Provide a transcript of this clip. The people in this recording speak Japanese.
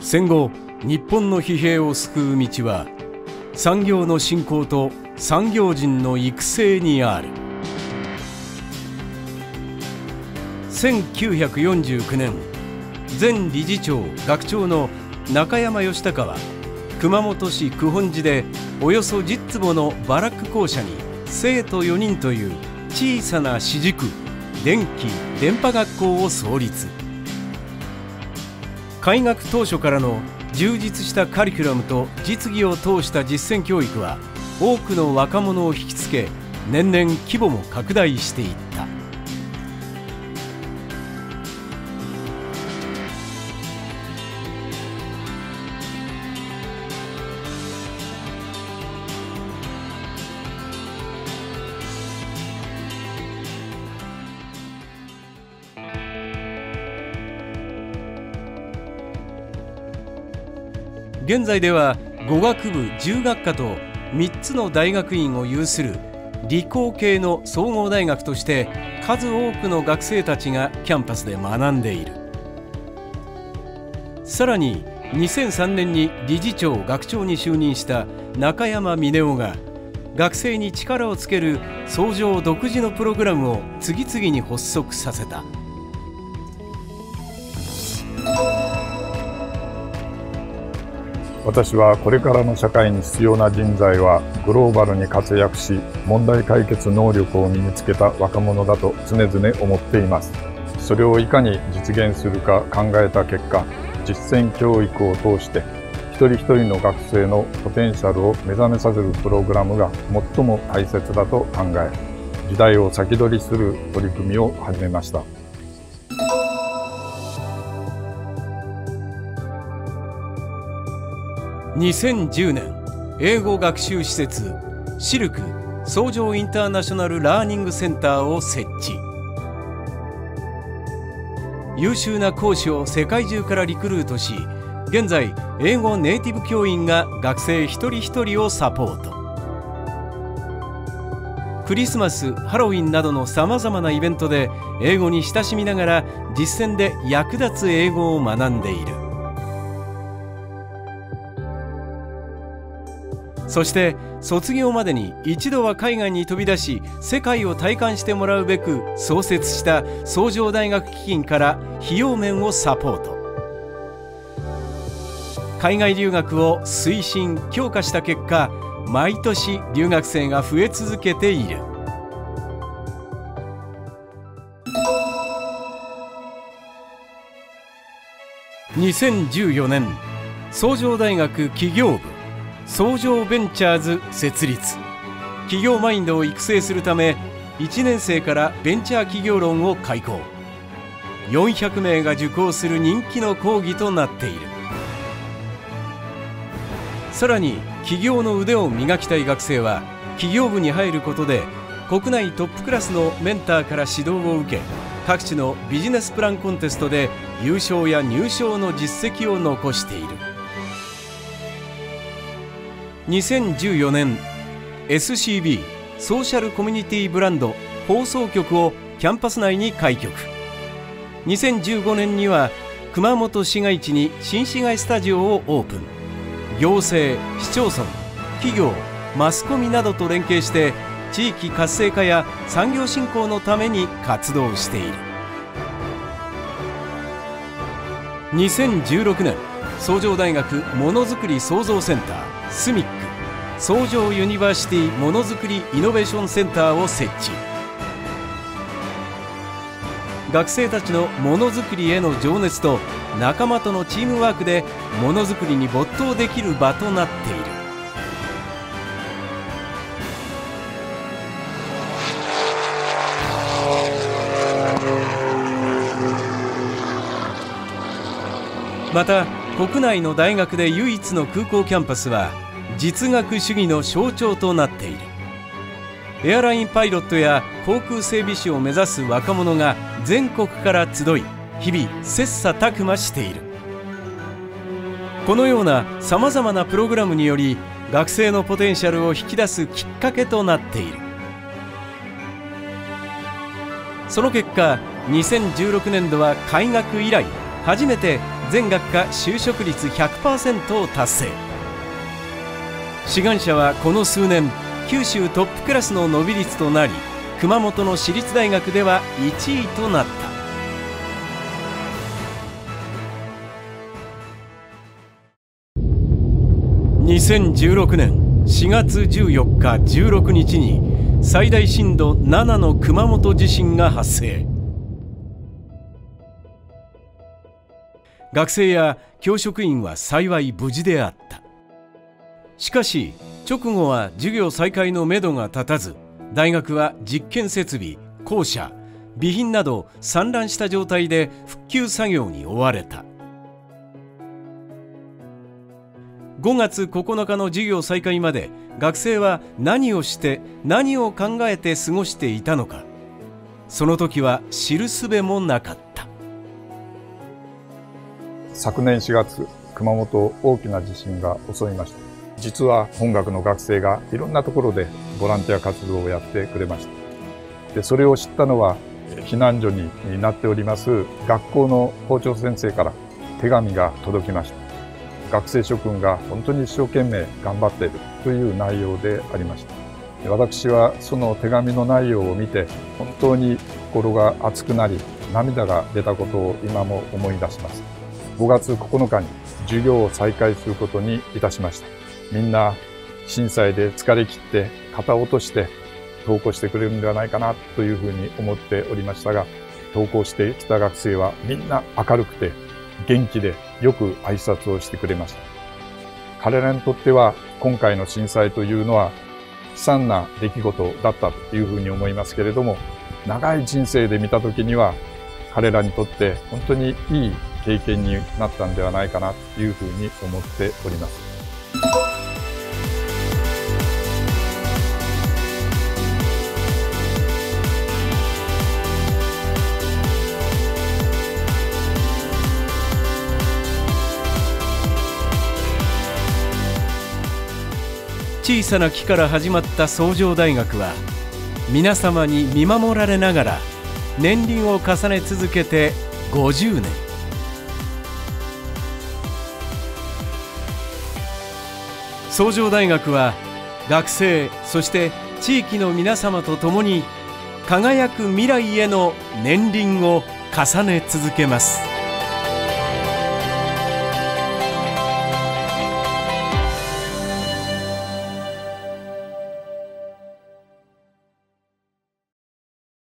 戦後日本の疲弊を救う道は産業の振興と産業人の育成にある。1949年、前理事長学長の中山義隆は熊本市九本寺でおよそ10坪のバラック校舎に生徒4人という小さな私塾電気電波学校を創立。開学当初からの充実したカリキュラムと実技を通した実践教育は多くの若者を引きつけ、年々規模も拡大していった。現在では語学部10学科と3つの大学院を有する理工系の総合大学として数多くの学生たちがキャンパスで学んでいる。さらに2003年に理事長学長に就任した中山峰夫が学生に力をつける総上独自のプログラムを次々に発足させた。 私はこれからの社会に必要な人材はグローバルに活躍し問題解決能力を身につけた若者だと常々思っています。それをいかに実現するか考えた結果、実践教育を通して一人一人の学生のポテンシャルを目覚めさせるプログラムが最も大切だと考え、時代を先取りする取り組みを始めました。 2010年、英語学習施設シルク総上インターナショナルラーニングセンターを設置。優秀な講師を世界中からリクルートし、現在英語ネイティブ教員が学生一人一人をサポート。クリスマス、ハロウィンなどのさまざまなイベントで英語に親しみながら実践で役立つ英語を学んでいる。そして卒業までに一度は海外に飛び出し世界を体感してもらうべく創設した崇城大学基金から費用面をサポート。海外留学を推進強化した結果、毎年留学生が増え続けている。2014年、崇城大学企業部崇城ベンチャーズ設立。企業マインドを育成するため1年生からベンチャー企業論を開講。400名が受講する人気の講義となっている。さらに起業の腕を磨きたい学生は企業部に入ることで国内トップクラスのメンターから指導を受け、各地のビジネスプランコンテストで優勝や入賞の実績を残している。2014年、 SCB ソーシャルコミュニティブランド放送局をキャンパス内に開局。2015年には熊本市街地に新市街スタジオをオープン。行政、市町村、企業、マスコミなどと連携して地域活性化や産業振興のために活動している。2016年、崇城大学ものづくり創造センタースミック崇城ユニバーシティものづくりイノベーションセンターを設置。学生たちのものづくりへの情熱と仲間とのチームワークでものづくりに没頭できる場となっている。また国内の大学で唯一の空港キャンパスは実学主義の象徴となっている。エアラインパイロットや航空整備士を目指す若者が全国から集い、日々切磋琢磨している。このようなさまざまなプログラムにより学生のポテンシャルを引き出すきっかけとなっている。その結果、2016年度は開学以来初めて全学科就職率 100% を達成。志願者はこの数年九州トップクラスの伸び率となり、熊本の私立大学では1位となった。2016年4月14日16日に最大震度7の熊本地震が発生。学生や教職員は幸い無事であった。しかし直後は授業再開のめどが立たず、大学は実験設備、校舎、備品など散乱した状態で復旧作業に追われた。5月9日の授業再開まで学生は何をして何を考えて過ごしていたのか、その時は知るすべもなかった。 昨年4月、熊本大きな地震が襲いました。実は本学の学生がいろんなところでボランティア活動をやってくれました。で、それを知ったのは避難所になっております学校の校長先生から手紙が届きました。学生諸君が本当に一生懸命頑張っているという内容でありました。私はその手紙の内容を見て本当に心が熱くなり、涙が出たことを今も思い出します。5月9日に授業を再開することにいたしました。みんな震災で疲れ切って肩を落として登校してくれるんではないかなというふうに思っておりましたが、登校してきた学生はみんな明るくて元気でよく挨拶をしてくれました。彼らにとっては今回の震災というのは悲惨な出来事だったというふうに思いますけれども、長い人生で見た時には彼らにとって本当にいい経験になったんではないかなというふうに思っております。 小さな木から始まった崇城大学は、皆様に見守られながら年輪を重ね続けて50年。崇城大学は学生、そして地域の皆様と共に輝く未来への年輪を重ね続けます。